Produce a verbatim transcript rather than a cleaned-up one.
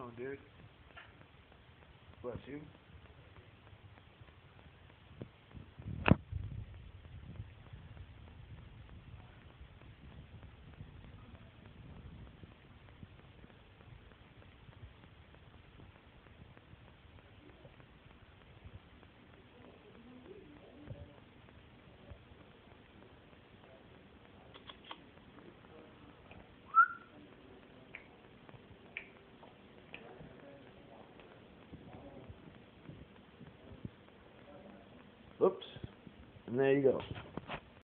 doing, dude? Bless you. Oops. And there you go.